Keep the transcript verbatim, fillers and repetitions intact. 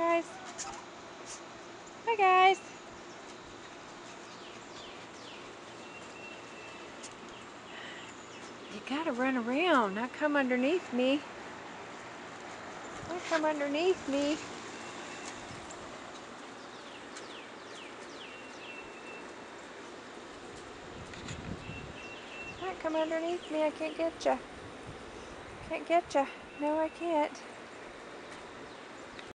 guys. Hi, guys. You gotta run around, not come underneath me. Don't come underneath me. Don't come underneath me. I can't get you. Can't get you. No, I can't.